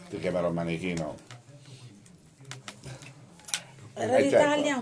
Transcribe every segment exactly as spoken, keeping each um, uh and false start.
Ti chiamerò Manichino. Radio Italia.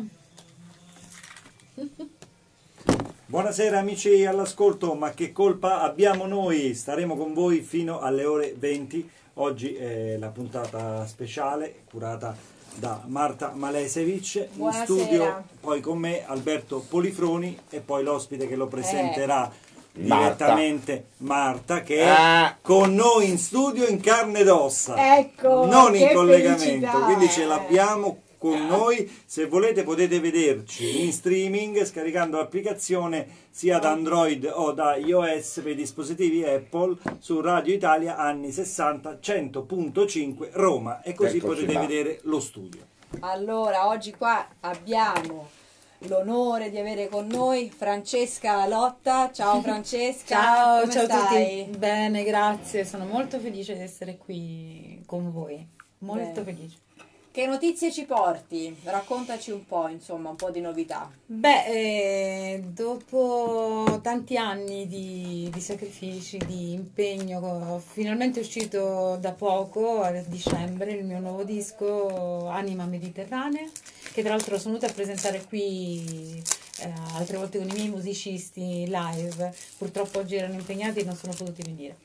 Buonasera amici all'ascolto, ma che colpa abbiamo noi? Staremo con voi fino alle ore venti. Oggi è la puntata speciale curata da Marta Malesevic. In studio poi con me Alberto Polifroni e poi l'ospite che lo presenterà eh. direttamente Marta, che è ah. con noi in studio in carne ed ossa, ecco, non in collegamento, felicità. Quindi ce l'abbiamo con noi. Se volete potete vederci in streaming scaricando l'applicazione sia da Android o da iOS per i dispositivi Apple su Radio Italia anni sessanta cento punto cinque Roma, e così Eccoci potete là. vedere lo studio. Allora, oggi qua abbiamo l'onore di avere con noi Francesca Lotta. Ciao Francesca. Ciao, come ciao stai? a tutti. Bene, grazie. Sono molto felice di essere qui con voi. Molto Bene. felice. Che notizie ci porti? Raccontaci un po', insomma, un po' di novità. Beh, eh, dopo tanti anni di, di sacrifici, di impegno, finalmente è uscito da poco, a dicembre, il mio nuovo disco Anima Mediterranea, che tra l'altro sono venuta a presentare qui eh, altre volte con i miei musicisti live. Purtroppo oggi erano impegnati e non sono potuti venire.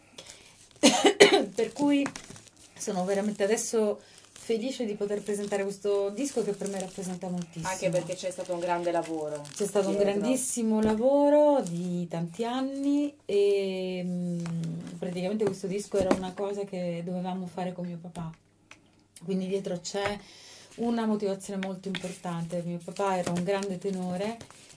Per cui sono veramente adesso felice di poter presentare questo disco che per me rappresenta moltissimo. Anche perché c'è stato un grande lavoro. C'è stato dietro. un grandissimo lavoro di tanti anni e mh, praticamente questo disco era una cosa che dovevamo fare con mio papà. Quindi dietro c'è una motivazione molto importante. Mio papà era un grande tenore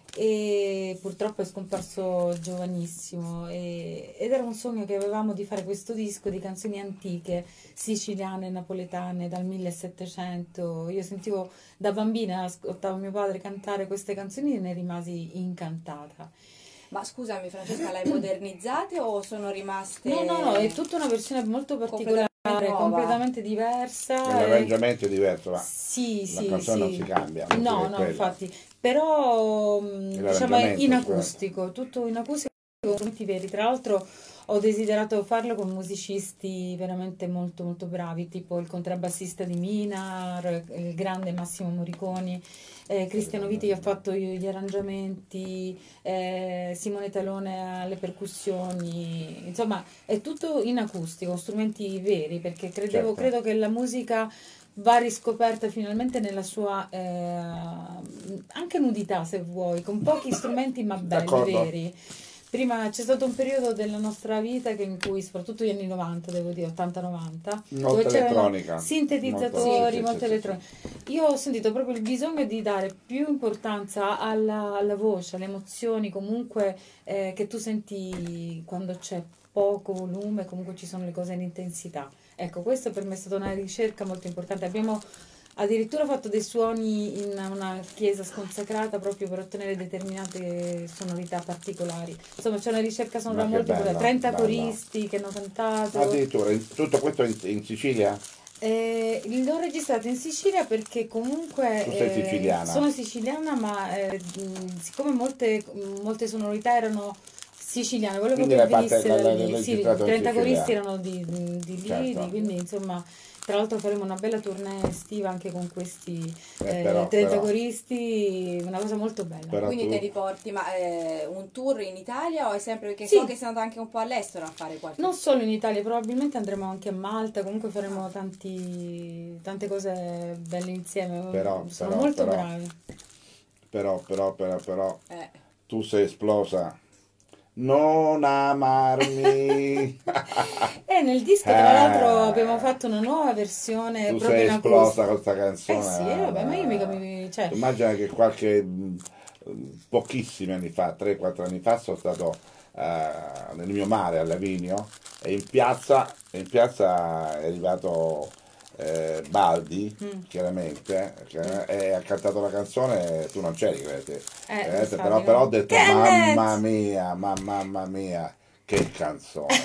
e purtroppo è scomparso giovanissimo e, ed era un sogno che avevamo di fare questo disco di canzoni antiche siciliane, napoletane dal millesettecento. Io sentivo da bambina, ascoltavo mio padre cantare queste canzoni e ne rimasi incantata. Ma scusami Francesca, l'hai modernizzate o sono rimaste? No, no, no, è tutta una versione molto particolare, completamente, completamente diversa. L'arrangiamento è diverso, ma sì, la sì, canzone sì. non si cambia. No, no, infatti. Però diciamo è in acustico, tutto in acustico, con strumenti veri. Tra l'altro ho desiderato farlo con musicisti veramente molto molto bravi, tipo il contrabbassista di Minar, il grande Massimo Moriconi, eh, Cristiano Viti che ha fatto gli arrangiamenti, eh, Simone Talone alle percussioni, insomma è tutto in acustico, strumenti veri, perché credevo, certo. credo che la musica va riscoperta finalmente nella sua eh, anche nudità, se vuoi, con pochi strumenti ma belli, D'accordo. veri. Prima c'è stato un periodo della nostra vita che in cui, soprattutto gli anni novanta, devo dire, ottanta novanta, molta dove elettronica, sintetizzatori, molto, molta sì, elettronica. Sì, sì. Io ho sentito proprio il bisogno di dare più importanza alla, alla voce, alle emozioni, comunque eh, che tu senti quando c'è poco volume, comunque ci sono le cose in intensità. Ecco, questo per me è stata una ricerca molto importante. Abbiamo addirittura fatto dei suoni in una chiesa sconsacrata proprio per ottenere determinate sonorità particolari. Insomma, c'è una ricerca sonora molto importante. trenta bella. coristi che hanno cantato. Addirittura, tutto questo in, in Sicilia? Eh, l'ho registrato in Sicilia perché comunque tu sei eh, siciliana. sono siciliana, ma eh, siccome molte, molte sonorità erano siciliane, volevo quindi proprio la parte, la, la, di, la, sì, trenta coristi erano di, di, di lì, certo. quindi insomma. Tra l'altro faremo una bella tournée estiva anche con questi eh, eh, però, trenta però, coristi, una cosa molto bella. Però Quindi tu... te li porti, ma eh, un tour in Italia o è sempre, perché sì. so che sei andato anche un po' all'estero a fare qualche... Non solo in Italia, probabilmente andremo anche a Malta, comunque faremo tanti, tante cose belle insieme, però, sono però, molto però, bravi. Però, però, però, però, eh. tu sei esplosa. Non amarmi. E nel disco tra l'altro abbiamo fatto una nuova versione tu proprio sei in esplosa con questa canzone. Eh sì, vabbè, ma io mica mi... Cioè... immagina che qualche pochissimi anni fa, tre quattro anni fa, sono stato uh, nel mio mare a Lavinio e in piazza, in piazza è arrivato eh, Baldi, mm. chiaramente, che, mm. e ha cantato la canzone, tu non c'eri, eh, eh, però, però ho detto mamma mia, ma, mamma mia, che canzone.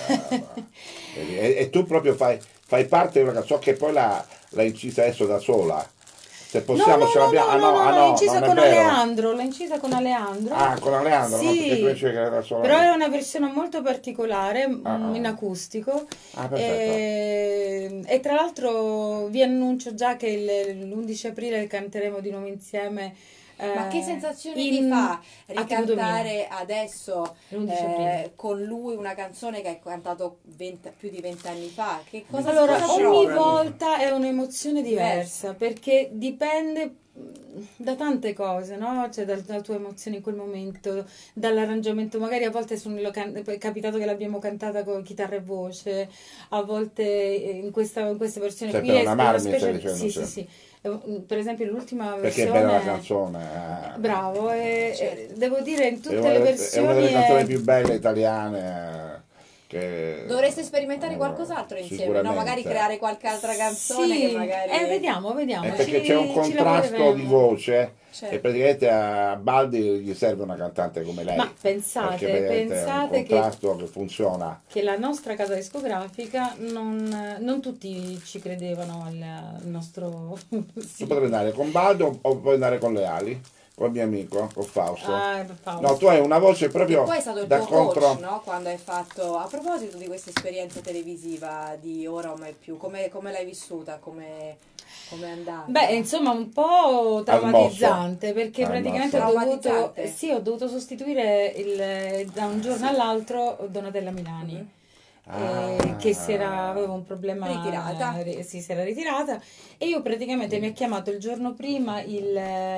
e, e tu proprio fai, fai parte di una canzone che poi l'ha, l'ha incisa adesso da sola. Se possiamo, no, no, ce l'abbiamo. No, no, ah, no, no, ah, l'ho no, incisa con Aleandro, l'ho incisa con Aleandro. Ah, con Aleandro, sì, no, perché tu dicevi che era solo. Però è una versione molto particolare, ah, in ah. acustico. Ah, perfetto. E, e tra l'altro vi annuncio già che l'undici aprile canteremo di nuovo insieme. Ma che sensazione ti fa ricantare adesso eh, con lui una canzone che hai cantato venti, più di vent'anni fa? Che cosa allora, cosa ogni provi? volta è un'emozione diversa, perché dipende da tante cose, no? Cioè dal- dalla tua emozione in quel momento, dall'arrangiamento, magari a volte sono, lo can- è capitato che l'abbiamo cantata con chitarra e voce, a volte eh, in questa, in questa versione Cioè, qui per è una una Marmi stai specie dicendo, sì, sì. sì, sì. Eh, Per esempio l'ultima Perché è versione bella la canzone. eh. bravo, e, Certo. e devo dire in È tutte una, le delle- è versioni una delle canzoni è- più belle italiane. eh, Che, Dovreste sperimentare eh, qualcos'altro insieme, no? sicuramente. Magari creare qualche altra canzone sì, che magari... eh, vediamo, vediamo. È perché ci- c'è un ci contrasto di lavoreremo. voce Certo. e praticamente a Baldi gli serve una cantante come lei. Ma pensate, perché praticamente è un pensate che- contrasto che, funziona. che la nostra casa discografica non, non tutti ci credevano al, al nostro sì. Tu potrai andare con Baldo o puoi andare con le ali, col mio amico, con Fausto. Ah, Fausto. No, tu hai una voce proprio E poi è stato il da tuo contro. coach, no? Quando hai fatto, a proposito di questa esperienza televisiva di Ora o Mai Più, come, come l'hai vissuta? Come come è andata? Beh, insomma, un po' traumatizzante perché Ah, praticamente mosso. ho dovuto, Traumatizzante? sì, ho dovuto sostituire il, da un giorno all'altro Donatella Milani. Mhm. Ah. eh, che si era, aveva un problema, Ritirata. ri- sì, si era ritirata e io praticamente mi ha chiamato il giorno prima il,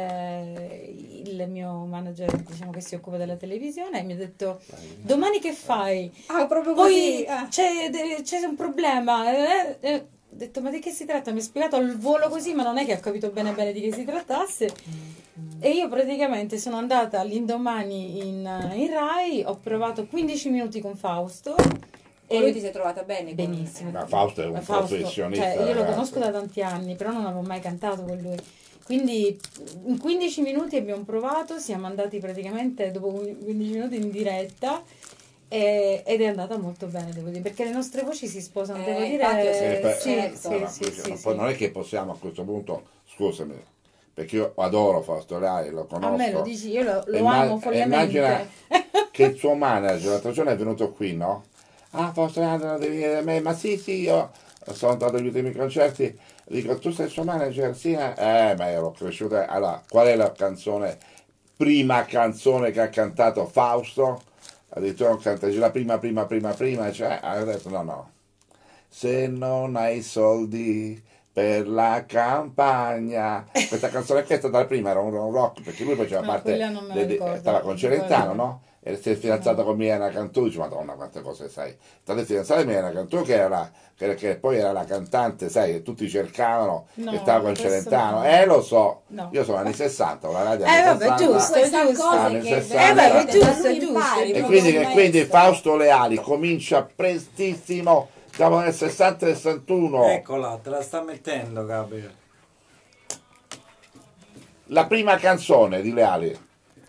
eh, il mio manager, diciamo, che si occupa della televisione, e mi ha detto: domani che fai? Ah, proprio Poi così? Ah. c'è, c'è un problema. eh, eh. Ho detto: ma di che si tratta? Mi ha spiegato al volo così, ma non è che ho capito bene bene di che si trattasse. E io praticamente sono andata all'indomani in, in Rai, ho provato quindici minuti con Fausto. E lui ti sei trovata bene? con- Benissimo. Ma Fausto è un Fausto, professionista, cioè, io lo ragazzi. conosco da tanti anni, però non avevo mai cantato con lui. Quindi in quindici minuti abbiamo provato, siamo andati praticamente dopo quindici minuti in diretta. E- ed è andata molto bene, devo dire, perché le nostre voci si sposano, Eh, devo infatti ho dire. Eh, beh, Sì, certo. sì, allora, sì, dice, sì, ma sì. poi non è che possiamo a questo punto, scusami, perché io adoro Fausto Leali, lo conosco. A me lo dici, io lo, lo Imma- amo follemente. Immagina che il suo manager l'altro giorno è venuto qui, no? Ah, Fausto Leali, non devi venire da me, ma sì, sì, io sono andato agli ultimi concerti, dico, tu sei il suo manager? Sì, eh, Eh, ma ero cresciuto. Allora, qual è la canzone, prima canzone che ha cantato Fausto? Addirittura non canta, dice la prima, prima, prima, prima, cioè, ha detto no, no. Se non hai soldi per la campagna, questa canzone qui è stata la prima, era un, un rock, perché lui faceva No, parte, quella non me la de- de- ricordo, stava con di Celentano, quella- no? E si è fidanzata con Milena Cantù, dice madonna quante cose sai, state fidanzata con Milena Cantù che, era, che, che poi era la cantante, sai, che tutti cercavano, No, e stava con questo Celentano, no. eh lo so, No. io sono anni sessanta, una radio Eh, anni vabbè, sessanta, giusto. Questa giusto. cosa Anni che sessanta. Eh, vabbè, veramente giusto, da lui giusto. impari, e proprio quindi, un e quindi maestro. Fausto Leali comincia prestissimo, siamo nel sessanta e sessantuno. Eccola, te la sta mettendo, Gabriele. La prima canzone di Leali.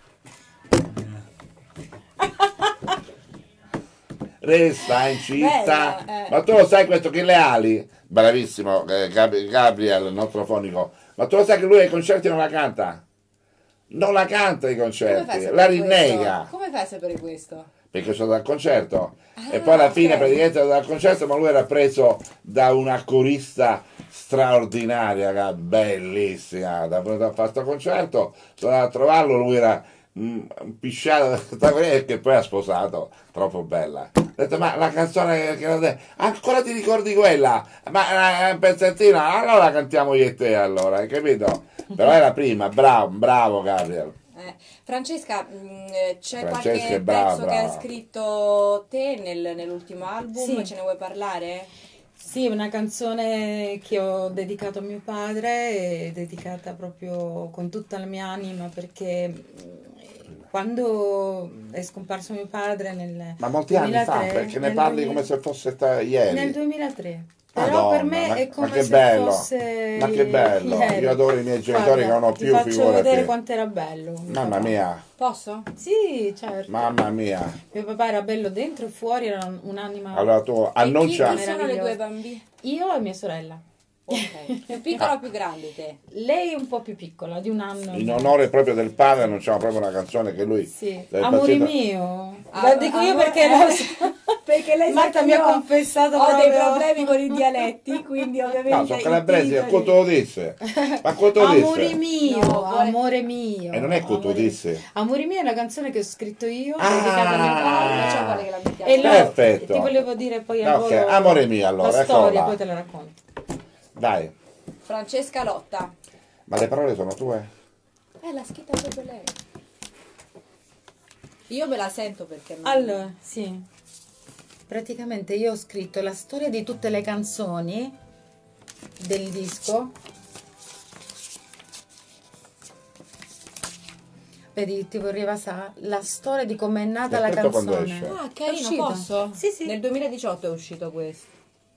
Resta in città. Bella, eh. Ma tu lo sai questo che Leali, bravissimo eh, Gab- Gabriel, il nostro fonico, ma tu lo sai che lui ai concerti non la canta? Non la canta ai Come fai a concerti, sapere la questo? rinnega. Come fai a sapere questo? Perché sono dal concerto Ah, e poi alla fine ok. praticamente era dal concerto, ma lui era preso da una corista straordinaria, ga- bellissima, da da fare questo concerto, sono andato a trovarlo, lui era mm, pisciato che poi ha sposato, troppo bella. Ho detto, ma la canzone che che- ancora ti ricordi quella? Ma è un pezzettino, allora la cantiamo io e te allora, hai capito? Però è la prima, bravo, bravo Gabriel. Eh, Francesca, mh, eh, c'è Francesca qualche è brava, pezzo che hai brava. scritto te nel- nell'ultimo album? Sì. Ce ne vuoi parlare? Sì, una canzone che ho dedicato a mio padre, è dedicata proprio con tutta la mia anima, perché mh, quando è scomparso mio padre nel Ma molti anni fa, duemilatré, perché ne nel parli duemila come se fosse sta- ieri. nel duemilatré. Però Madonna, per me ma- è ma come che se bello, fosse ma che bello. ieri. Io adoro i miei genitori che non ho Ti più, faccio figurati. vedere quanto era bello mio Mamma papà. mia, Posso? Sì, certo. mamma mia. Mio papà era bello dentro e fuori, era un'anima. Allora tu E chi, annuncia, chi sono le Meraviglioso. due bambine? Io e mia sorella. Ok. Più piccola o più grande te? Lei è un po' più piccola, di un anno. In onore proprio del padre annunciamo proprio una canzone che lui... Sì. del Amore paziente- mio. Ah, La dico io amore- perché eh. lo so. Perché lei sa Marta che mi ha io confessato ho dei proprio- problemi con i dialetti, quindi ovviamente No, sono i calabresi, è titoli- quanto disse. Ma quanto Amore disse? mio, No, vuole- amore mio. E non è quanto amore... disse. Amore mio è una canzone che ho scritto io, Ah. dedicata a mio padre. Facciamo quale che la mettiamo. E lo- Perfetto. ti volevo dire poi al Ok, volo amore mio, allora, la eccola storia, là. poi te la racconto. Dai, Francesca Lotta. ma le parole sono tue? Eh, l'ha scritta proprio lei. Io me la sento perché... non- Allora, sì. Praticamente io ho scritto la storia di tutte le canzoni del disco. Vedi, ti vorrei sa la storia di com'è nata la Aspetta quando canzone. esce. Ah, È carino, uscito? posso? Sì, sì. Nel duemiladiciotto è uscito questo.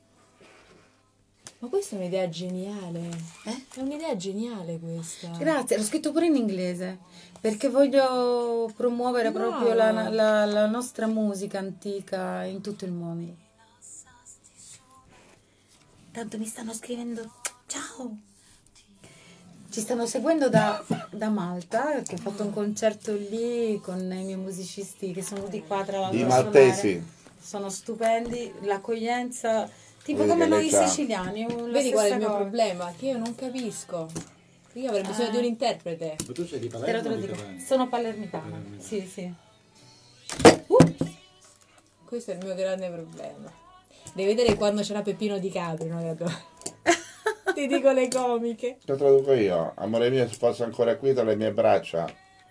Ma questa è un'idea geniale. Eh? È un'idea geniale questa. Grazie, l'ho scritto pure in inglese perché voglio promuovere Brava. proprio la, la- la nostra musica antica in tutto il mondo. Tanto mi stanno scrivendo, ciao! Ci stanno seguendo da, da Malta, che ho fatto un concerto lì con i miei musicisti che sono venuti qua tra l'altro. I a maltesi. suonare. Sono stupendi, l'accoglienza, tipo Vedi come che noi lei c'ha- siciliani. la Vedi qual è il stessa mio cosa. problema? Che io non capisco. Io avrei bisogno di un interprete. Ma tu sei di Te lo, Palermo te o lo di dico. Catania? Sono palermitana. Sì, sì. Questo è il mio grande problema. Devi vedere quando c'era Peppino Di Capri, no? Capito? Ti dico le comiche. Lo traduco io. Amore mio, sposa ancora qui tra le mie braccia.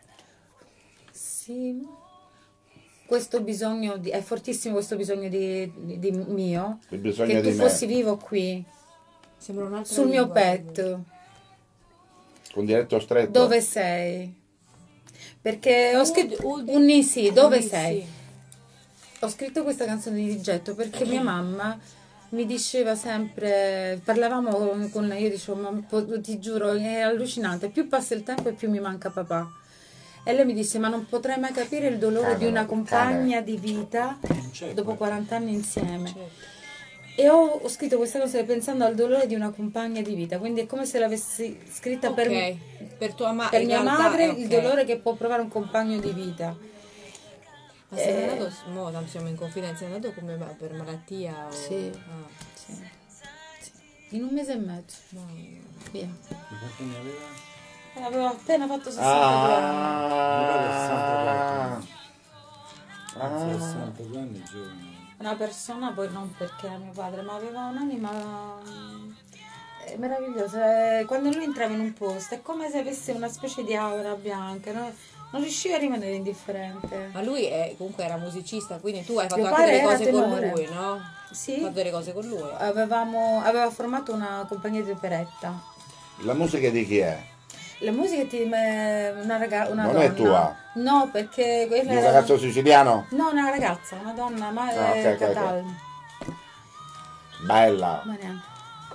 Sì. Questo bisogno di, è fortissimo questo bisogno di, di- di mio. Il bisogno che tu di me. fossi vivo qui, Sembra un'altra sul mio lingua. petto. Con diretto stretto. Dove sei? Perché ho Ud- scritto ud- un ni sì, dove Sì, sei? sì. Ho scritto questa canzone di rigetto perché mia mamma mi diceva sempre, parlavamo con, con lei, io dicevo, ma po- ti giuro, è allucinante, più passa il tempo e più mi manca papà. E lei mi disse, ma non potrai mai capire il dolore Cane, di una cane. compagna di vita c'è dopo quello. quaranta anni insieme. Certo. E ho, ho scritto questa cosa pensando al dolore di una compagna di vita, quindi è come se l'avessi scritta per, Ok, per tua ma- per in mia realtà, madre, eh, il ok. dolore che può provare un compagno di vita. Ma sei Eh. andato, mo, non siamo in confidenza, è andato come ma- per malattia? O... Sì. Ah. Sì. Sì. In un mese e mezzo, No. via. E quanti anni aveva? Eh, Avevo appena fatto sessantadue anni. Ah, Anzi, ah. sessantadue anni giovane. Una persona, poi non perché era mio padre, ma aveva un'anima mm, eh, meravigliosa. Eh, Quando lui entrava in un posto è come se avesse una specie di aura bianca, no? Non riusciva a rimanere indifferente. Ma lui è- comunque era musicista, quindi tu hai fatto Mio anche padre delle era cose con tenore. lui, no? Sì. Hai fatto delle cose con lui. Avevamo, aveva formato una compagnia di operetta. La musica di chi è? La musica ti me- una ragazza, una Non donna. è tua? No, perché quella Di un era- ragazzo siciliano? No, una ragazza, una donna, ma Ah, è ok, ok, ok. Cataldo. Bella. Ma neanche.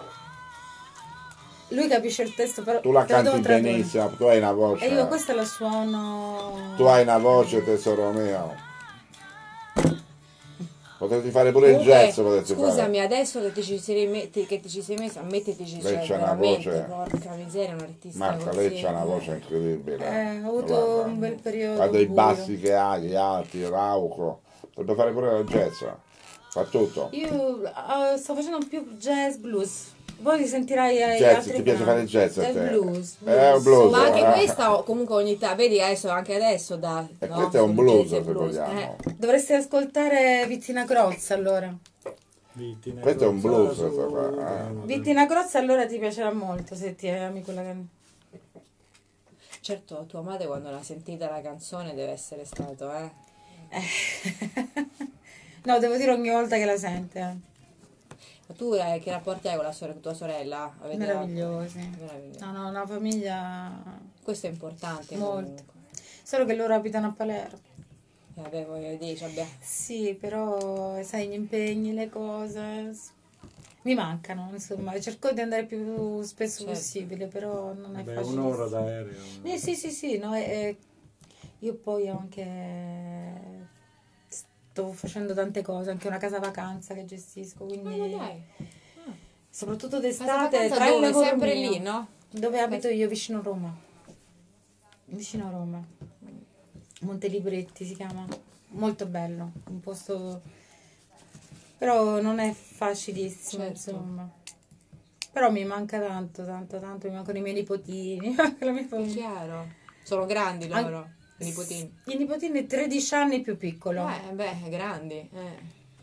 Lui capisce il testo, però Tu la te lo devo canti tradurre. benissimo, tu hai una voce. E io questa la suono. Tu hai una voce, tesoro mio. Potresti fare pure il Comunque, jazz, potresti scusami, fare. adesso che ti ci sei, metti, che ti ci sei messo, ammettitici, Lei cioè, c'ha una veramente, voce. porca miseria, un artista Marta, così. lei c'ha una voce incredibile. Eh, ho avuto Guarda. un bel periodo. Guarda i buio. bassi che ha, gli alti, il rauco. Potrebbe fare pure il jazz. Fa tutto. Io eh, sto facendo più jazz blues. Poi li sentirai ai Jazz, altri ti piace brani. fare il jazz a Jazz te? blues, È un blues. Ma anche eh. questa comunque ogni tanto, vedi adesso, anche adesso da... E no, questo è un sul blues, jazz e se blues. vogliamo. Eh, Dovresti ascoltare Vittina Crozza allora. Vittina Questo è un blues, Crozza, questo qua, eh. Vittina Crozza allora ti piacerà molto se ti ami quella canzone. certo, tua madre quando l'ha sentita la canzone deve essere stato, eh. No, devo dire ogni volta che la sente. eh. Ma tu eh, che rapporti hai con la sore- tua sorella? Avete Meravigliosi. Meraviglioso. No, no, una famiglia Questo è importante molto. comunque. Solo che loro abitano a Palermo. Eh, Vabbè, voglio dire, cioè, abbiamo- Sì, però sai, gli impegni, le cose s- mi mancano, insomma. Cerco di andare più spesso Certo. possibile, però non è Beh, facile. un'ora d'aereo. Eh, sì, sì, sì, no, e- e io poi ho anche sto facendo tante cose, anche una casa vacanza che gestisco, quindi Ah, dai. sì, soprattutto d'estate, tra dove? Sempre lì, no? Dove abito io, vicino a Roma. Vicino a Roma. Montelibretti si chiama. Molto bello, un posto... Però non è facilissimo, certo. Insomma. Però mi manca tanto, tanto, tanto, mi mancano i miei nipotini. La mia famiglia. Chiaro. Sono grandi loro, An- i nipotini. I nipotini tredici anni più piccolo. Eh, beh, grandi. Eh.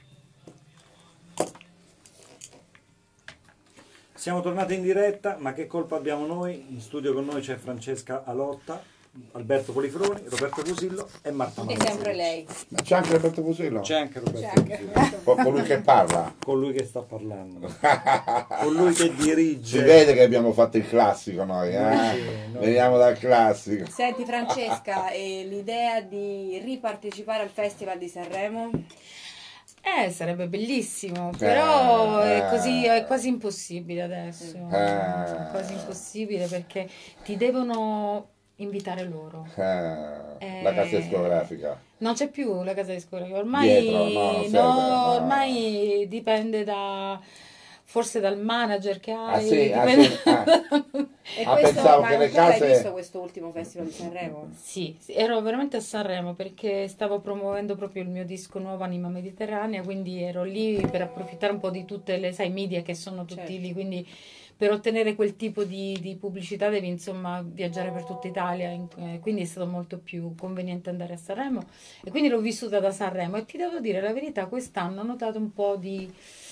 Siamo tornati in diretta, ma che colpa abbiamo noi? In studio con noi c'è Francesca Alotta, Alberto Polifroni, Roberto Fusillo e Marta Manzini. E sempre lei. Ma c'è anche Roberto Fusillo? C'è anche Roberto c'è anche Fusillo. Con colui che parla? Con lui che sta parlando. Con lui che dirige. Si vede che abbiamo fatto il classico noi, eh? Sì, no. Veniamo dal classico. Senti Francesca, e l'idea di ripartecipare al Festival di Sanremo? Eh, sarebbe bellissimo, però eh, è, così, è quasi impossibile adesso. Eh. È quasi impossibile perché ti devono... invitare loro eh, eh, la casa discografica non c'è più la casa discografica ormai. Dietro, no, non serve, no, no. Ormai dipende da forse dal manager che hai. Ah, sì, dipende... ah, sì. ah. E ah, questo, pensavo ma che le tu case... l'hai visto questo ultimo Festival di Sanremo? Sì, sì, ero veramente a Sanremo perché stavo promuovendo proprio il mio disco nuovo Anima Mediterranea, quindi ero lì per approfittare un po' di tutte le sai media che sono tutti certo. Lì, quindi per ottenere quel tipo di, di pubblicità devi insomma viaggiare per tutta Italia, eh, quindi è stato molto più conveniente andare a Sanremo e quindi l'ho vissuta da Sanremo e ti devo dire la verità, quest'anno ho notato un po' di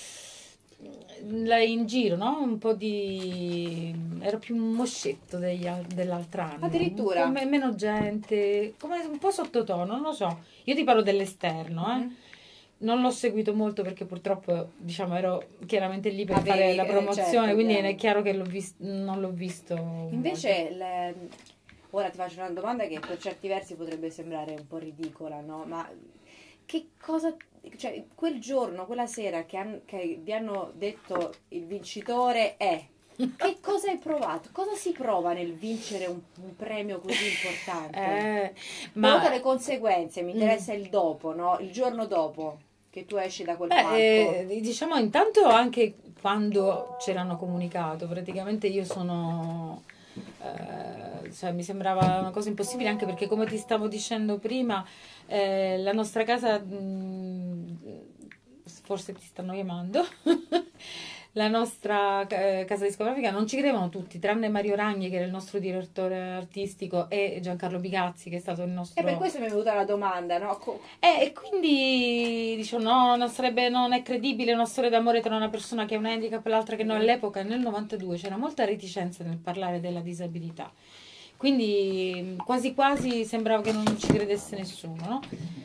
in giro, no? Un po' di... ero più un moscetto degli, dell'altro anno. Addirittura? Come, meno gente, come un po' sottotono, non lo so. Io ti parlo dell'esterno, eh. Mm. Non l'ho seguito molto perché purtroppo, diciamo, ero chiaramente lì per Avevi, fare la promozione, eh, certo, quindi è chiaro che l'ho vis- non l'ho visto. Invece, le... ora ti faccio una domanda che per certi versi potrebbe sembrare un po' ridicola, no? Ma che cosa... Cioè, quel giorno, quella sera che, han, che vi hanno detto il vincitore è, che cosa hai provato? Cosa si prova nel vincere un, un premio così importante? Eh, ma Oltre alle conseguenze, mi interessa mm. il dopo, no? Il giorno dopo che tu esci da quel Beh, palco. Eh, diciamo intanto anche quando ce l'hanno comunicato, praticamente io sono... Eh, cioè, mi sembrava una cosa impossibile anche perché come ti stavo dicendo prima eh, la nostra casa mh, forse ti stanno chiamando la nostra eh, casa discografica non ci credevano tutti tranne Mario Ragni che era il nostro direttore artistico e Giancarlo Bigazzi che è stato il nostro e per questo mi è venuta la domanda, no? Co- eh, e quindi dicevo no, non sarebbe non è credibile una storia d'amore tra una persona che ha un handicap e l'altra che no. All'epoca nel novantadue c'era molta reticenza nel parlare della disabilità, quindi quasi quasi sembrava che non ci credesse nessuno, no?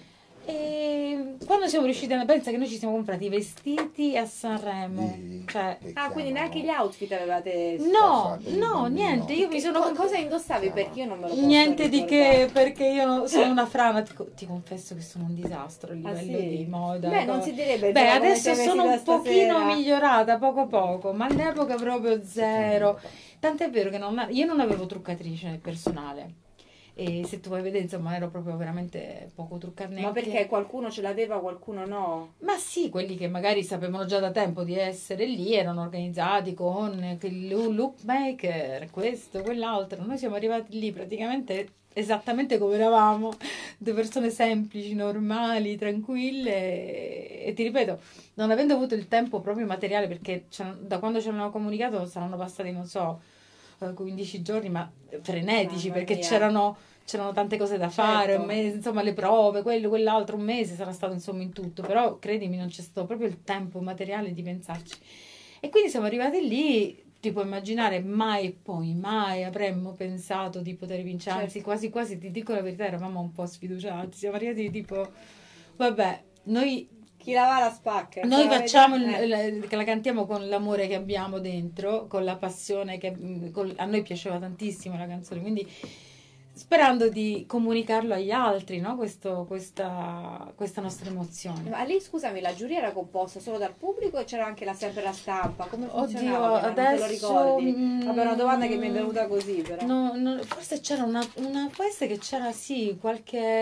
E quando siamo riusciti a pensa che noi ci siamo comprati i vestiti a Sanremo, cioè, ah quindi neanche gli outfit avevate no no niente, io mi sono co- cosa indossavi perché io non me lo posso niente ricordare. Di che perché io sono una frana, ti, ti confesso che sono un disastro a livello ah, sì? di moda. Beh non si direbbe beh adesso sono un pochino stasera. migliorata poco poco, ma all'epoca proprio zero, tant'è vero che non, io non avevo truccatrice personale. E se tu vuoi vedere, insomma, ero proprio veramente poco truccata neanche. Ma perché qualcuno ce l'aveva, qualcuno no? Ma sì, quelli che magari sapevano già da tempo di essere lì, erano organizzati con il look maker, questo, quell'altro. Noi siamo arrivati lì praticamente esattamente come eravamo, due persone semplici, normali, tranquille. E, e ti ripeto, non avendo avuto il tempo proprio materiale, perché da quando ci hanno comunicato saranno passati, non so, quindici giorni, ma frenetici, ah, perché c'erano, c'erano tante cose da fare, certo. Un mese, insomma le prove, quello, quell'altro, un mese sarà stato insomma in tutto, però credimi non c'è stato proprio il tempo materiale di pensarci. E quindi siamo arrivati lì, ti puoi immaginare, mai e poi mai avremmo pensato di poter vincere, certo. Anzi quasi quasi, ti dico la verità, eravamo un po' sfiduciati, siamo arrivati tipo, vabbè, noi... Chi la va la spacca. Noi facciamo, il, il, la cantiamo con l'amore che abbiamo dentro, con la passione che con, a noi piaceva tantissimo la canzone, quindi sperando di comunicarlo agli altri, no? Questo, questa, questa nostra emozione. Ma lì, scusami, la giuria era composta solo dal pubblico o c'era anche la, sempre la stampa? Come funzionava? Oddio, adesso... Non te lo ricordi? Mh, Vabbè, una domanda che mi è venuta così, però. No, no, forse c'era una, una... Può essere che c'era, sì, qualche...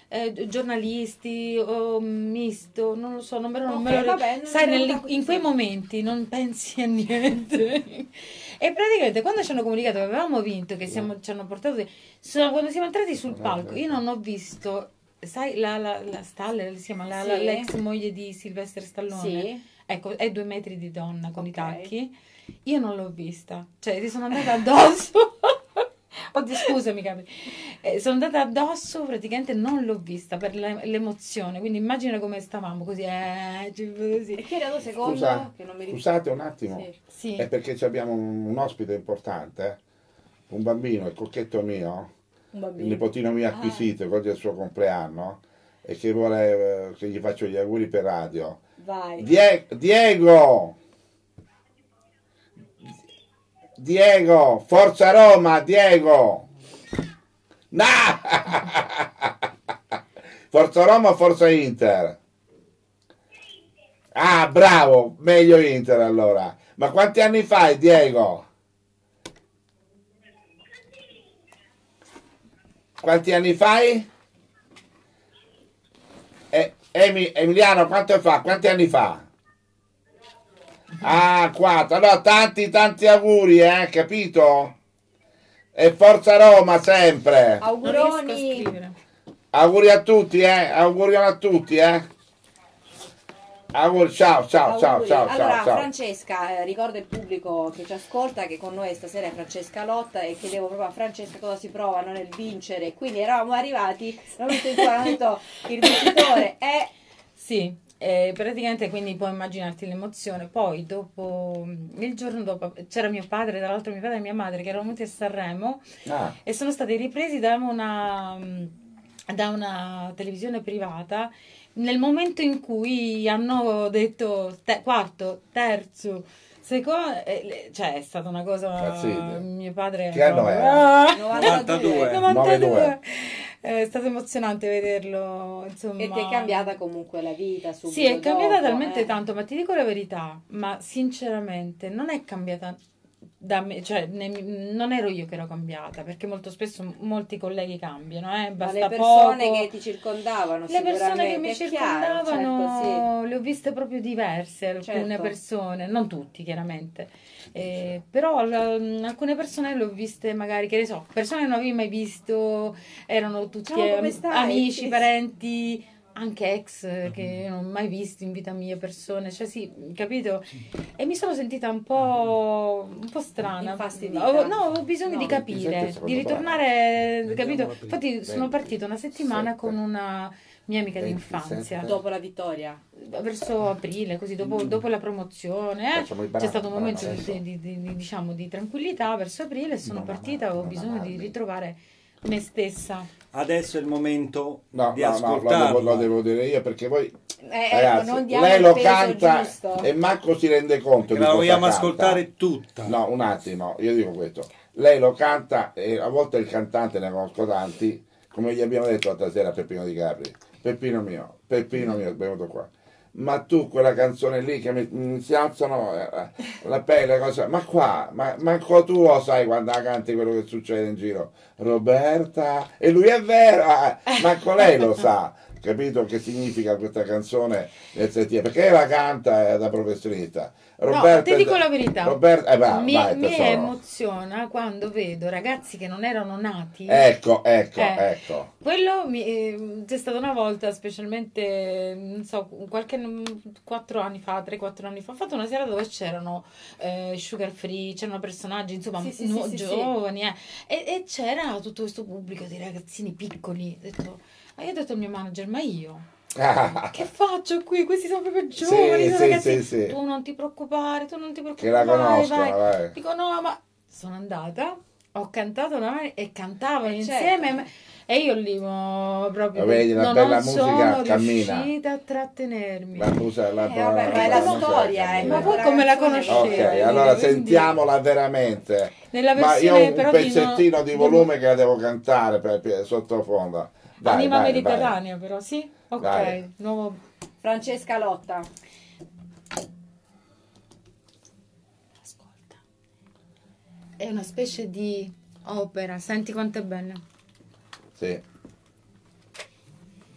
eh, giornalisti o misto, non lo so, non me lo, non me Ok, lo vabbè, non sai, devo nel- capire. in quei momenti non pensi a niente. E praticamente quando ci hanno comunicato che avevamo vinto, che siamo, ci hanno portato, so- quando siamo entrati sul palco, io non ho visto, sai, la, la, la Staller, si chiama la- la- Sì. l'ex moglie di Sylvester Stallone. Sì. Ecco, è due metri di donna con Ok. i tacchi. Io non l'ho vista, cioè ti sono andata addosso. Oddio, scusami, Capri. Eh, sono andata addosso, praticamente non l'ho vista per le- l'emozione. Quindi immagina come stavamo così. Eh, ci- E così. chi era il secondo? Scusa, Che non mi ricordo. scusate un attimo, Sì. Sì. è perché ci abbiamo un, un ospite importante, eh? Un bambino, il cocchetto mio, Un il bambino. nipotino mio Ah. acquisito, che oggi è il suo compleanno, e che vuole eh, che gli faccio gli auguri per radio. Vai. Die- Diego! Diego! Forza Roma, Diego! No! Forza Roma o Forza Inter? Ah, bravo, meglio Inter allora. Ma quanti anni fai, Diego? Quanti anni fai? Eh, Emi- Emiliano, quanto fa? Quanti anni fa? Ah, quattro. Allora, tanti, tanti auguri, eh, capito? E Forza Roma sempre. Non riesco a Auguroni. scrivere. Auguri a tutti, eh. Auguri a tutti, eh. Auguri, ciao, ciao, ciao, Auguri. ciao, Allora, ciao, ciao. Francesca, eh, ricorda il pubblico che ci ascolta che con noi stasera è Francesca Lotta e chiedevo proprio a Francesca cosa si prova no, nel vincere. Quindi eravamo arrivati nel momento in cui hanno detto il vincitore è Sì, eh, praticamente quindi puoi immaginarti l'emozione. Poi dopo, il giorno dopo, c'era mio padre, tra l'altro mio padre e mia madre che erano venuti a Sanremo Ah, e sono stati ripresi da una, da una televisione privata nel momento in cui hanno detto te- quarto, terzo, secondo, cioè è stata una cosa, Cazzite. mio padre Che anno proprio- era? Ah! novantadue. novantadue. Eh, È stato emozionante vederlo, insomma. e ti è cambiata comunque la vita subito Sì, è cambiata dopo, talmente eh. tanto, ma ti dico la verità, ma sinceramente non è cambiata da me, cioè ne- non ero io che ero cambiata, perché molto spesso molti colleghi cambiano, eh, Ma basta le persone poco. che ti circondavano Le persone che sicuramente, mi è chiaro, circondavano certo, le ho viste proprio diverse, alcune Certo. persone, non tutti chiaramente, eh, però l- alcune persone le ho viste magari, che ne so, persone che non avevi mai visto, erano tutti Ciao, come am- stai? amici, Sì. parenti, anche ex eh, che non ho mai visto in vita mia, persone, cioè sì, capito? E mi sono sentita un po', un po' strana. Infastidita. Ho- no, avevo bisogno No. di Senti capire, il secondo di ritornare, brano. capito? Vediamo la prima. Infatti sono partita una settimana ventisette. con una mia amica ventisette. d'infanzia, dopo la vittoria. verso aprile, così dopo, dopo la promozione, eh, Facciamo il c'è brano, stato un momento brano, di, di- di- di- diciamo, di tranquillità verso aprile e sono Non partita, amarmi, avevo non bisogno di amarmi. ritrovare me stessa. Adesso è il momento No, di no, no, lo ascoltarla. devo, lo devo dire io perché voi, Eh, ragazzi, ecco, non diamo lei il lo peso canta giusto. e manco si rende conto Che di la cosa vogliamo canta. ascoltare tutta. No, un attimo, io dico questo. Lei lo canta e a volte il cantante, ne conosco tanti, come gli abbiamo detto l'altra sera a Peppino Di Capri. Peppino mio, Peppino mio, è venuto qua. Ma tu quella canzone lì che mi, mi si alzano eh, la pelle, cosa, ma qua, ma manco tu lo sai quando la canti quello che succede in giro. Roberta, e lui è vero, eh, manco lei lo sa, capito che significa questa canzone nel sentire, perché la canta eh, da professionista. Roberta, No, ti dico la verità. Roberta, eh, va, mi, vai, mi tesoro. emoziona quando vedo ragazzi che non erano nati. Ecco, ecco, Eh, ecco. Quello mi, eh, c'è stata una volta, specialmente, non so, qualche quattro anni fa, tre quattro anni fa, ho fatto una sera dove c'erano eh, Sugar Free, c'erano personaggi, insomma, Sì, sì, nu- sì, sì, giovani, eh, e, e c'era tutto questo pubblico di ragazzini piccoli. Ho detto, ma io ho detto al mio manager, ma io Ah, che faccio qui? Questi sono proprio giovani, sì, sono sì, ragazzi. sì, sì. Tu non ti preoccupare, tu non ti preoccupare. Che la vai, conoscono, vai. vai. Dico no, ma sono andata, ho cantato una e cantavano Eh, insieme certo. e io lì mo, proprio Vedi, la non, bella non musica sono cammina. riuscita a trattenermi. La musa, la, Eh, vabbè, ma è la la musica storia, cammina. eh, Ma voi quella come la canzone- conoscete? Ok, allora Quindi- sentiamola veramente. Nella Ma io versione ho un però di pezzettino no- di di- volume che la devo cantare per, per sottofondo. Vai, Anima vai, mediterranea però, sì? Ok, Vai. nuovo... Francesca Lotta. Ascolta. È una specie di opera, senti quanto è bella. Vai. Sì.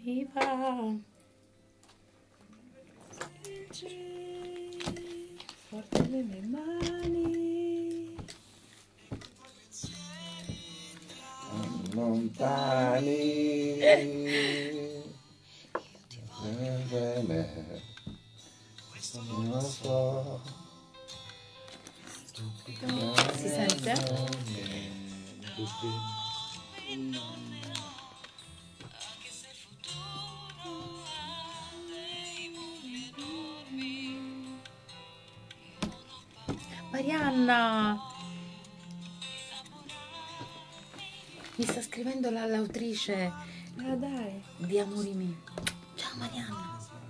mi va. Forte nelle mani. Lontani. Non lo so. Si sente? Marianna, mi sta scrivendo la- l'autrice Ah dai. di Amori miei. Ciao Marianna.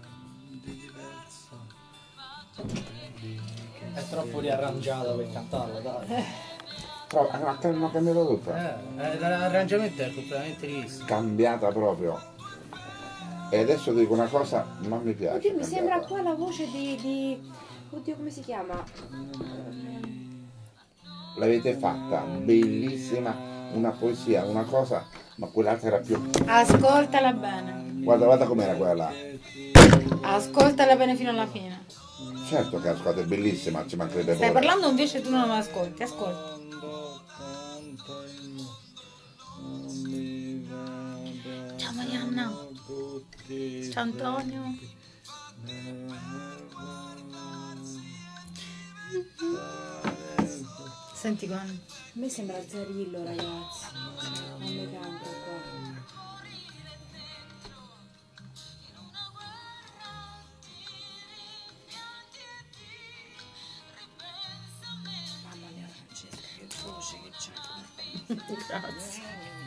È troppo riarrangiata per cantarla, dai. Però ha ha cambiato tutto. Eh, eh, l'arrangiamento è completamente rivisto. Cambiata proprio. E adesso dico una cosa, non mi piace. Oddio, mi cambiata. sembra qua la voce di, di... Oddio, come si chiama? L'avete fatta, bellissima, una poesia, una cosa, ma quell'altra era più. Ascoltala bene. Guarda, guarda com'era quella là. Ascoltala bene fino alla fine. Certo che la squadra è bellissima, ci mancherebbe Stai pure. parlando invece tu non ascolti, ascolta. Ciao Marianna. Ciao Antonio. Senti qua. A me sembra Zarillo, ragazzi. Quando canta qua. Mamma mia, Francesca, che voce che c'è. Grazie.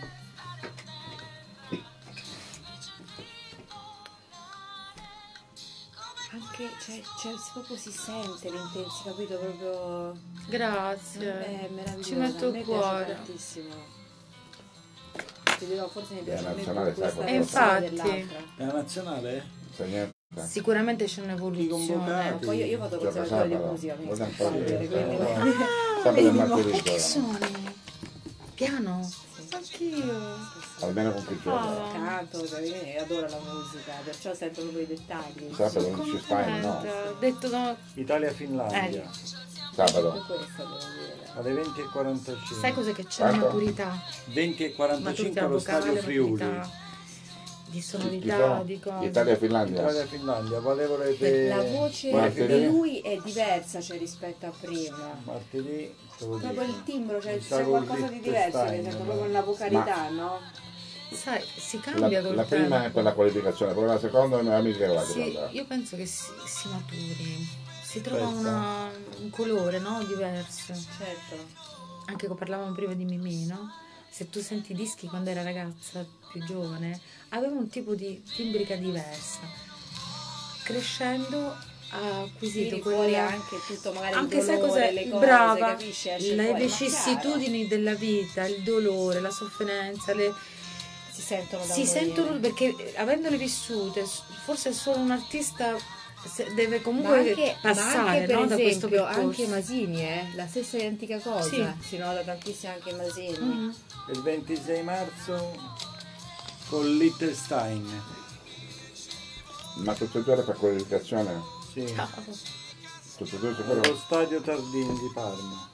Anche, cioè, cioè, proprio si sente l'intensità, capito? Proprio... Grazie. È meraviglioso. Ci metto a il me cuore. piace tantissimo. Ti dirò, forse mi È piace nazionale, più questa sai E versione infatti. dell'altra. È la nazionale? Se niente. Sicuramente c'è un'evoluzione. convocati. Poi io, io vado col Gioca conservatorio di sabato. musica, mi Guarda un fa po' vedere, di- quindi... Sabato e martedì E che giocano. suoni? Piano? Anch'io. Almeno con chi gioca. Ah. Canto, cioè, io adoro la musica, perciò sento proprio i dettagli. Sabato non ci stai, no. Contenta. Detto no. Italia-Finlandia. Eh. Sabato. Per questo devo dire. Alle venti e quarantacinque. Sai cos'è che c'è? La Quanto? maturità. venti e quarantacinque Maturità allo vocale, stadio Friuli. maturità di Chi sonorità, sono? di cose. Italia-Finlandia. Italia-Finlandia, valevole per La voce Martedì. di lui è diversa, cioè, rispetto a prima. martedì. te lo Proprio dico. il timbro, cioè Mi sa c'è col qualcosa di diverso, che Liechtenstein, sento ma- proprio nella vocalità, no? Sai, si La, cambia col la prima è tempo. per la qualificazione, poi la seconda è una amica che la Sì, seconda. io penso che si, si maturi, si trova Aspetta. una- un colore, no? Diverso. Certo. Anche che parlavamo prima di Mimì, no? Se tu senti i dischi quando era ragazza, più giovane, aveva un tipo di timbrica diversa. Crescendo ha acquisito Tiri fuori quella... anche tutto, magari Anche il sai dolore, cos'è? le cose, Brava, capisci? Esce le fuori, ma vicissitudini della vita, il dolore, la sofferenza, le... chiaro, si sentono da si morire. sentono perché eh, avendole vissute, s- forse solo un artista se- deve Ma comunque anche, ma passare, anche per no, da questo esempio, percorso. anche Masini, eh? La stessa identica cosa. Sì. Si nota tantissimo anche Masini. Mhm. Il ventisei marzo con Liechtenstein. Ma tutte e due per qualificazione? Sì. Ciao. Tutte e due Allo sicuro? stadio Tardini di Parma.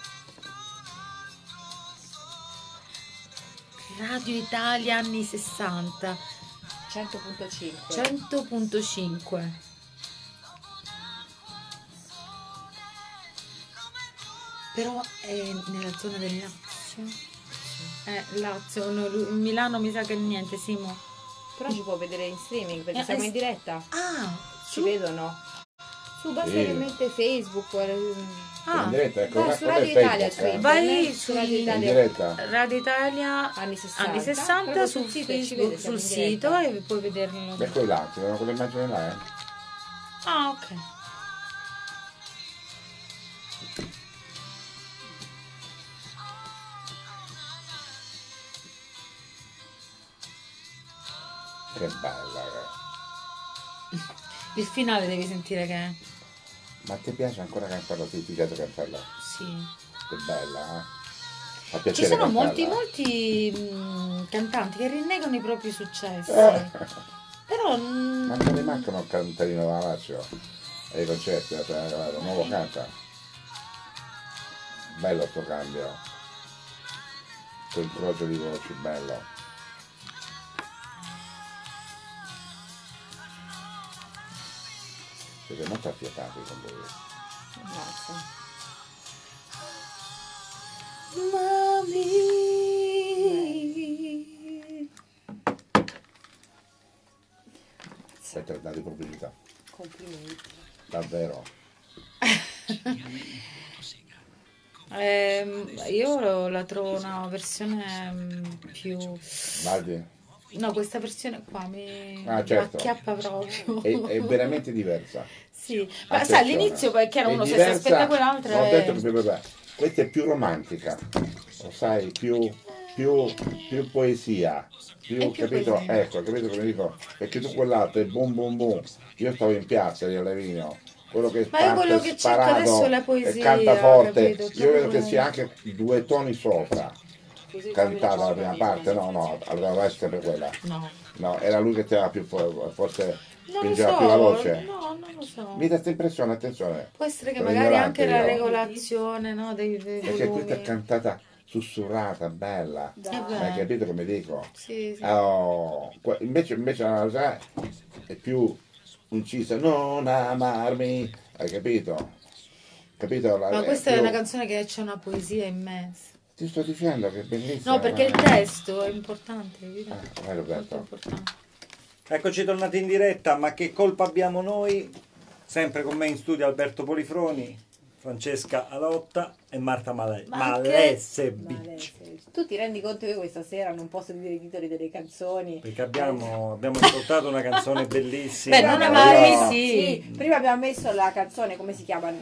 Radio Italia anni sessanta, cento virgola cinque. cento virgola cinque. Però è nella zona del Lazio. Eh, Lazio, no, Lu- Milano mi sa che niente, Simo. Però ci può vedere in streaming perché Eh, siamo eh, in diretta. Ah, Ci su- vedono. Su basta Sì. che mette Facebook. eh, ah, In diretta, ecco, Vai guarda- su guarda Radio il Italia, Facebook, su eh. Vai internet, su su Radio In Italia diretta. Radio Italia anni sessanta. anni sessanta proprio su sul sito e ci Facebook, vede, siamo sul in diretta. sito e puoi vederlo. E quei là, ci vedono quelle immagini là, eh? Ah, ok. Che bella, eh. Il finale devi sentire che è. Ma ti piace ancora cantarla? Ti ti piace cantarla? Sì. Che bella, eh? Fa Ci piacere sono cantarla. molti, molti mh, cantanti che rinnegano i propri successi. Eh. Però... mm, Ma non ne mancano un cantarino da Lazio ai concerti, il nuovo canta. Bello sto cambio. Quel incrocio di voci, bello. Siete molto affiatati con lui. Grazie. Mami. Siete dati pubblicità. Complimenti. Davvero. Ehm, io la trovo una versione mm, più... Guardi, No, questa versione qua mi, Ah, mi certo. acchiappa proprio. è, è veramente diversa. Sì, ma Attenzione. sai, all'inizio poi è chiaro, È uno se si diversa, aspetta quell'altra ho è... detto che più- vabbè, questa è più romantica, lo sai, più, più, più poesia, più, È più capito? poesia. Ecco, capito come dico? Perché tu quell'altro è boom boom boom. Io stavo in piazza lì a Levinio, quello che Ma io quello parte che cerco sparato adesso è la e poesia, canta forte, capito? io vedo Proprio che sia anche due toni sopra. Così Cantata la fammi prima foto, parte, sì. no, no, allora essere sempre quella. No. No, era lui che aveva più, fo- forse Non lo spingeva so, più la voce. no, non lo so. Mi dà questa impressione, attenzione. Può essere che Sono magari anche la ignorante io. regolazione, no, dei, dei Perché questa è volumi. cantata sussurrata, bella. Dai. Eh beh. Hai capito come dico? Sì, sì. Oh, que- invece, invece la cosa è più incisa, non amarmi, hai capito? Capito? La- Ma questa è più- una canzone che c'è una poesia immensa. Ti sto dicendo che è bellissima. No, perché il ma- testo è importante, evidente. Ah, vai Molto Roberto. importante. Eccoci tornati in diretta, ma che colpa abbiamo noi? Sempre con me in studio Alberto Polifroni, Francesca Alotta e Marta Male- Ma che- Malesevic. Tu ti rendi conto che io questa sera non posso dire i titoli delle canzoni? Perché abbiamo, abbiamo ascoltato una canzone bellissima. Beh, non Eh, amarmi, no. sì. Sì, prima abbiamo messo la canzone, come si chiama?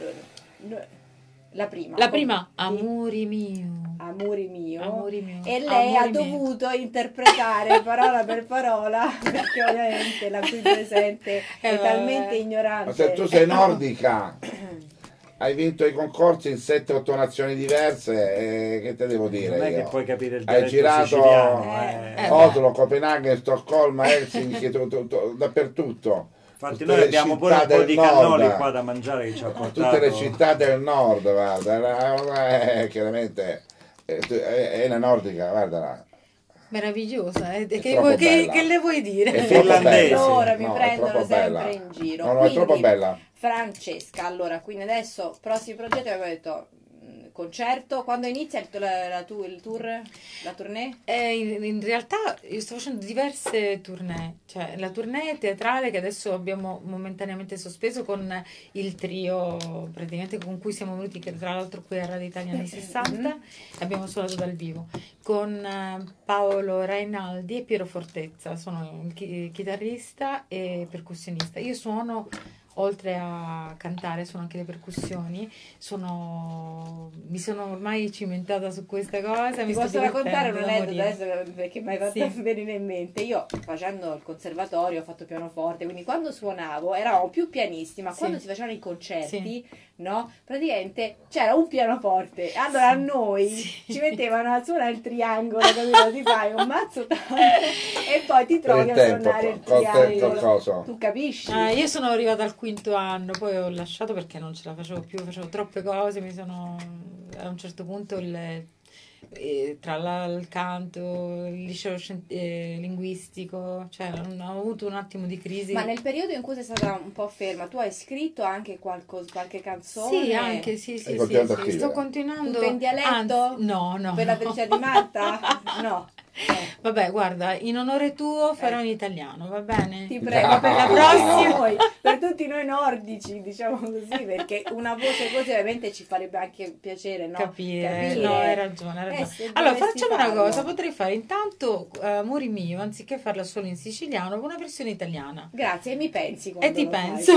La prima. La prima, Sì. Amori mio. Amore mio. Amore mio. E lei ha Amore mio. dovuto interpretare parola per parola perché ovviamente la qui presente è Eh, talmente vabbè. ignorante. Ma se tu sei nordica, hai vinto i concorsi in sette otto nazioni diverse, eh, che te devo dire? Non è che io? puoi capire il Hai dialetto girato siciliano. Eh, eh. eh. Oslo, Copenaghen, Stoccolma, Helsinki, tu- tu- tu- dappertutto. Infatti Tutte noi le abbiamo pure città un po' del di cannoli nord. qua da mangiare che ci ha portato. Tutte le città del nord, guarda, eh, chiaramente eh, tu- è, è una nordica, guardala. Meravigliosa, eh? È Che, troppo vuoi- che- bella. che le vuoi dire? È troppo finlandese. bella. Loro mi No, è prendono troppo sempre bella. in giro. No, no, è troppo Quindi, bella. Francesca, allora, quindi adesso, prossimi progetti, abbiamo detto mh, concerto. Quando inizia il, la, la tu- il tour, la tournée? Eh, in, in realtà io sto facendo diverse tournée, cioè la tournée teatrale che adesso abbiamo momentaneamente sospeso con il trio praticamente con cui siamo venuti, che tra l'altro qui a Radio Italia anni sessanta, abbiamo suonato dal vivo, con eh, Paolo Rainaldi e Piero Fortezza, sono il chi- chitarrista e percussionista. Io suono, oltre a cantare, suono anche le percussioni, sono, mi sono ormai cimentata su questa cosa. Ti mi sto posso raccontare un divertendo da aneddoto morire. adesso perché mi hai fatto Sì. venire in mente. Io facendo il conservatorio ho fatto pianoforte, quindi quando suonavo eravamo più pianisti, ma Sì. quando si facevano i concerti, Sì. no? Praticamente c'era un pianoforte. Allora a noi Sì. ci mettevano a suonare il triangolo, capito? Ti fai un mazzo tanto e poi ti Per trovi il a tempo, suonare il col tempo, triangolo. coso. Tu capisci? Ah, io sono arrivata al quinto anno, poi ho lasciato perché non ce la facevo più, facevo troppe cose, mi sono a un certo punto il, eh, tra la- il canto, il liceo scien- eh, linguistico, cioè non- ho avuto un attimo di crisi. Ma nel periodo in cui sei stata un po' ferma, tu hai scritto anche qualcosa, qualche canzone? Sì, anche, sì, sì, Hai sì, continuato a sì, scrivere? sto continuando. Tutto in dialetto? Anzi, no, no. Per la no. Felicia di Marta? No. Eh. Vabbè, guarda, in onore tuo farò in italiano, va bene? Ti prego, No. per la No. prossima, noi, per tutti noi nordici, diciamo così, perché una voce così ovviamente ci farebbe anche piacere, no? Capire. No, hai ragione, hai ragione. Eh, se Allora, dovessi facciamo una farlo. cosa, potrei fare intanto uh, Amore mio, anziché farla solo in siciliano, una versione italiana. Grazie, e mi pensi E quando ti lo fai. penso.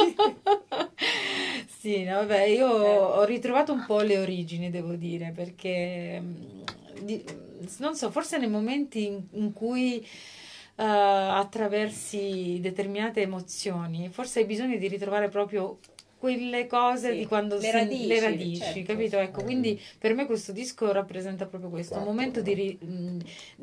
Sì, no, vabbè, io Eh. ho ritrovato un po' le origini, devo dire, perché mm, di- non so, forse nei momenti in, in cui eh, attraversi determinate emozioni, forse hai bisogno di ritrovare proprio quelle cose Sì, di quando le si- radici, le radici, certo. capito? Ecco, quindi per me questo disco rappresenta proprio questo, un Esatto, momento di, no? ri- mh,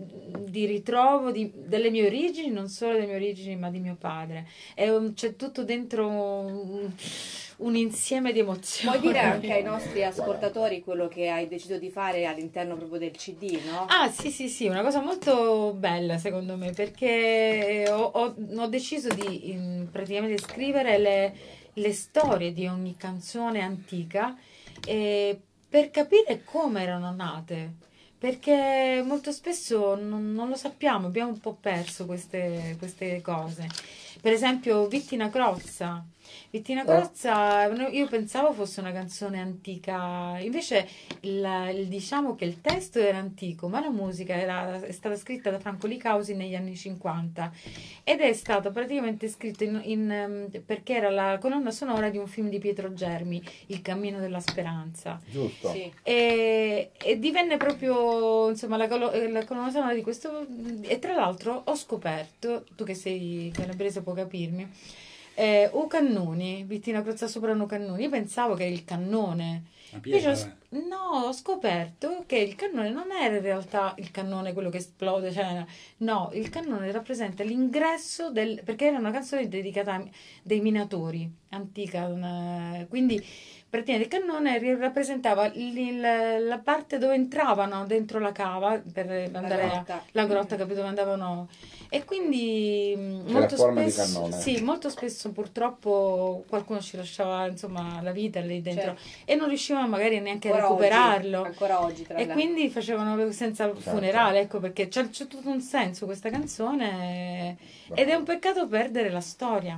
di ritrovo di- delle mie origini, non solo delle mie origini, ma di mio padre. È un- c'è tutto dentro un, un insieme di emozioni. Puoi dire anche ai nostri Eh, ascoltatori quello che hai deciso di fare all'interno proprio del C D, no? Ah, sì, sì, sì, una cosa molto bella secondo me, perché ho, ho- ho deciso di in- praticamente scrivere le, le storie di ogni canzone antica, eh, per capire come erano nate, perché molto spesso non, non lo sappiamo, abbiamo un po' perso queste, queste cose. Per esempio, Vittina Crozza. Vittina Ah. Crozza, no, io pensavo fosse una canzone antica, invece il, il- diciamo che il testo era antico, ma la musica era, è stata scritta da Franco Licausi negli anni cinquanta ed è stata praticamente scritta in, in, ehm, perché era la colonna sonora di un film di Pietro Germi, Il cammino della speranza. Giusto. Sì. E, e divenne proprio insomma la, colo- eh, la colonna sonora di questo. E tra l'altro ho scoperto, tu che sei calabrese puoi capirmi, eh, U Cannoni, Vittina Crozza sopra un Cannoni. Io pensavo che il cannone. Una Invece ho, pietra, s- no, ho scoperto che il cannone non era in realtà il cannone quello che esplode, cioè, no, il cannone rappresenta l'ingresso del, perché era una canzone dedicata a- dei minatori, antica, una- quindi praticamente il cannone ri- rappresentava il- il- la parte dove entravano dentro la cava per andare a grotta. la grotta, capito? Dove andavano e quindi mh, C'era molto forma di spesso, cannone. sì, molto spesso purtroppo qualcuno ci lasciava insomma la vita lì dentro Certo. e non riuscivano magari neanche a Ancora oggi, recuperarlo. ancora oggi, tra E l'altro. quindi facevano senza funerale, ecco perché c'è, c'è tutto un senso questa canzone ed è un peccato perdere la storia.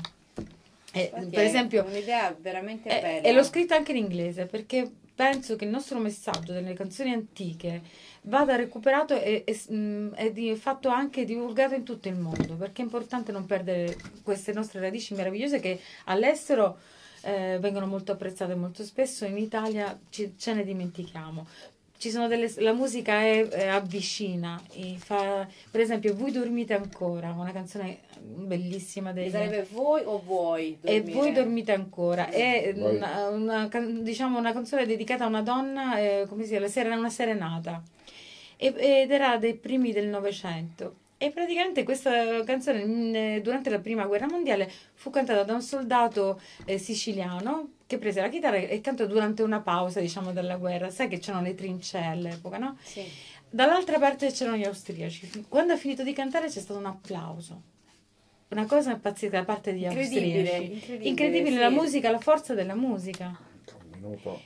E, Infatti per è esempio, un'idea veramente e, bella. e l'ho scritto anche in inglese perché penso che il nostro messaggio delle canzoni antiche vada recuperato e, e, mh, e di, fatto anche divulgato in tutto il mondo perché è importante non perdere queste nostre radici meravigliose che all'estero eh, vengono molto apprezzate molto spesso, in Italia ci- ce ne dimentichiamo. Ci sono delle, la musica è, è avvicina, e fa, per esempio Voi dormite ancora, una canzone bellissima Mi dei, sarebbe voi o vuoi e dormire? voi dormite ancora. È Voi- una, una can- diciamo una canzone dedicata a una donna, eh, come si chiama? La seren- una serenata. E- ed era dei primi del Novecento. E praticamente questa canzone in- durante la prima guerra mondiale fu cantata da un soldato eh, siciliano che prese la chitarra e cantò durante una pausa, diciamo, della guerra. Sai che c'erano le trincee all'epoca, no? Sì. Dall'altra parte c'erano gli austriaci. Quando ha finito di cantare c'è stato un applauso. Una cosa pazzesca da parte degli Incredibile, austriaci. incredibile, Incredibile sì. la musica, la forza della musica. Un minuto.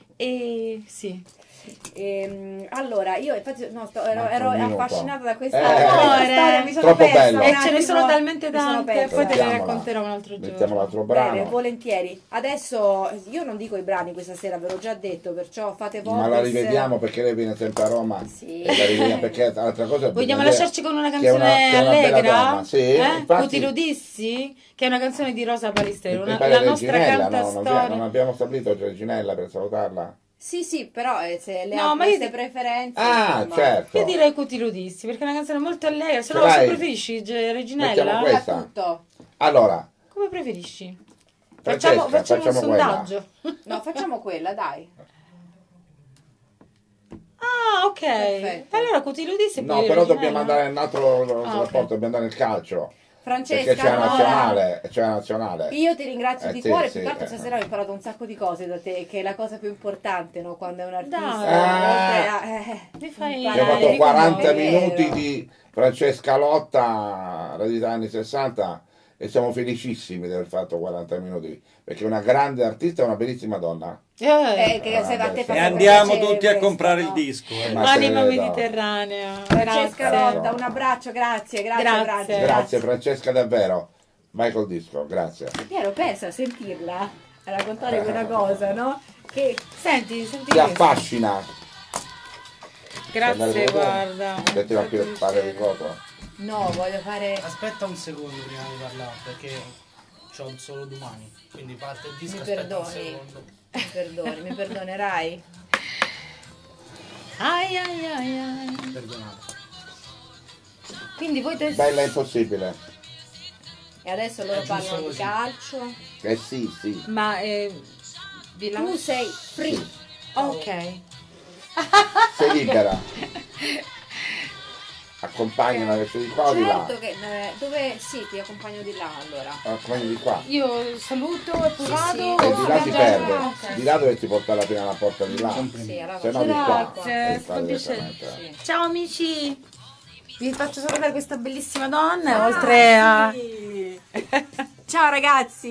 E sì. Ehm, allora, io infatti no, sto- ero, Manca ero un minuto. affascinata da questa, Eh, questa eh, storia, mi sono troppo persa bello. un E ce ne attimo, sono talmente mi sono tante, persa. poi te le Mettiamola. racconterò un altro giorno. Mettiamo l'altro brano. Bene, volentieri. Adesso io non dico i brani questa sera, ve l'ho già detto, perciò fate voi. Ma la rivediamo perché lei viene sempre a Roma. Sì. E la rivediamo perché l'altra cosa Vogliamo bisogna lasciarci con una dire che è canzone una- che è una bella allegra? donna. Sì, eh? infatti- Cutiludissi? Che è una canzone di Rosa Balistrero, Mi una- pare la nostra Reginella, canta no? Non, abbiamo, non storia. abbiamo stabilito Reginella per salutarla. Sì, sì, però eh, se le No, ha ma io queste di- preferenze, Ah, insomma, certo. Io direi Cutiludissi perché è una canzone molto allegra. Se Ce no, se l'hai? preferisci Ge- Mettiamo Reginella, questa. fa tutto. Allora, come preferisci? Francesca, Facciamo, facciamo un facciamo quella. sondaggio. No, facciamo quella, dai. Ah, ok. Perfetto. Allora Cutiludissi e no, poi però Reginella. dobbiamo andare in un altro Ah, ok. rapporto, dobbiamo andare nel calcio. Francesca, Perché c'è la allora, nazionale, c'è la nazionale. io ti ringrazio Eh, di sì, cuore, sì, più che altro eh. stasera ho imparato un sacco di cose da te, che è la cosa più importante, no? Quando è un artista, Dai. oltre a... eh, Mi fai impara- Abbiamo Eh, fatto li quaranta È vero. minuti di Francesca Lotta, radita anni sessanta, e siamo felicissimi di aver fatto quaranta minuti, perché è una grande artista e una bellissima donna. Eh, Eh, che Ah, se a beh, te sì. fa E sempre andiamo piacere tutti a questo, comprare no? il disco. eh. Ma Anima credo. mediterranea. Francesca Grazie. Lotta, un abbraccio, grazie, grazie, Grazie. grazie. Grazie Francesca davvero. Vai col disco, grazie. Io pensa a sentirla, a raccontare quella cosa, no? Che Senti, senti Ti questo. affascina. Grazie, guarda. Metti la più fare il voto. no, voglio fare... Aspetta un secondo prima di parlare, perché c'ho solo domani. Quindi parte il disco, Mi aspetta un perdoni. secondo. Mi perdoni, mi perdonerai? Ai ai ai ai. Perdonate. Quindi voi te... Bella impossibile. E adesso loro È giusto parlano di così. calcio. Eh sì, sì. Ma eh, Vi Tu lascio. sei free. Ok. Sei libera. Accompagnano verso di qua o di là? Certo che eh, dove sì, ti accompagno di là allora. Accompagni di qua. Io saluto e poi Sì, vado. sì. E di là si perde. Ok. Di là dovessi portarla fino alla porta di là. Sì, allora Se no di qua. Grazie, E sta qua piacere. direttamente. Sì. Ciao amici. Vi faccio salutare questa bellissima donna, oltre a... Ciao ragazzi.